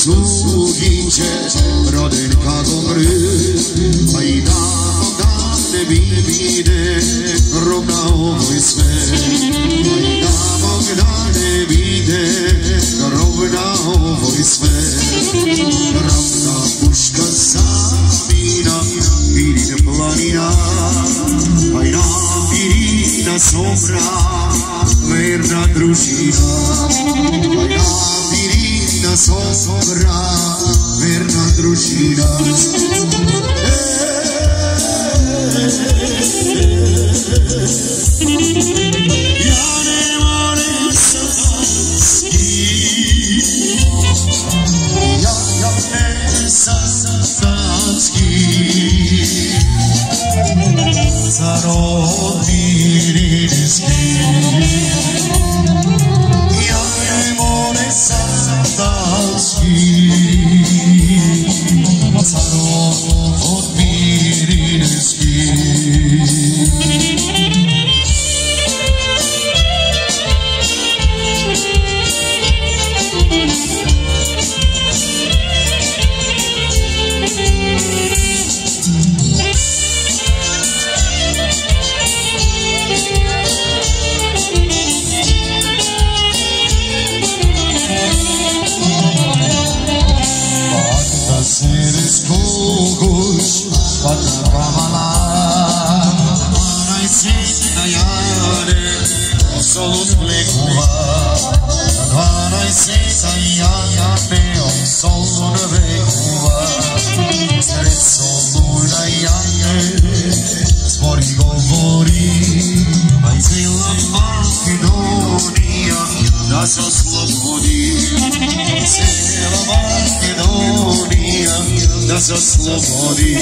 suginče, roden kako mrk, a i da ne vide rob na ovoj sve. A i da ne vide rob na ovoj sve. Ravna puška samina, pirine planina, a i nam pirina sombra, verna družina. A i nam pirina sombra, verna družina. Ja ne volim satanski, ja ne satanski, carod mirinski. Ja ne volim satanski, carod mirinski. Da se oslobodi, cijela Makedonija, da se oslobodi.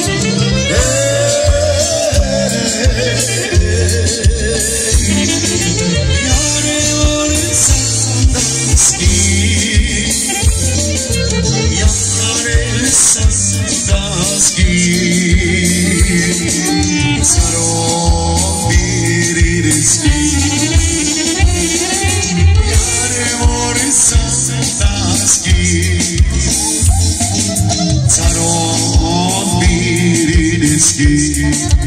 Ja ne volim satanski, ja ne satanski, carod mirinski. Carod mirinski.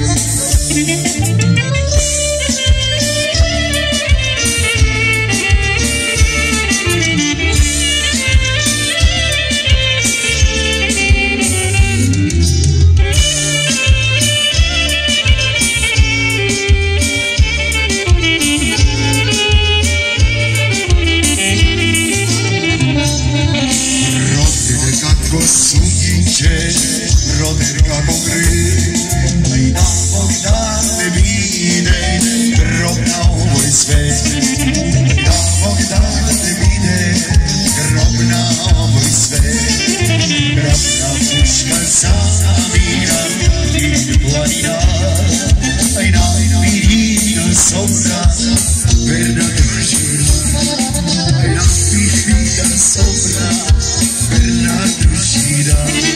Suginče, roden kako mrk, a i da ne vide grob na ovoj sve. Da ne vide grob na ovoj sve. Ravna puška samina, pirine planina, a i nam pirina sombra, verna družina. A i nam pirina sombra, verna družina.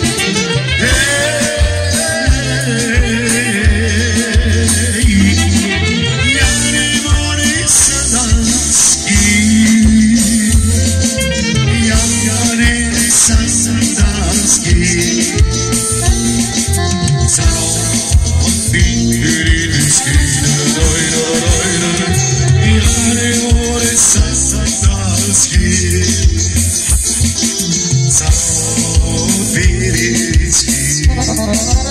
Ja ne volim satanski, ja ne satanski, carod mirinski. Ja ne volim satanski, carod mirinski.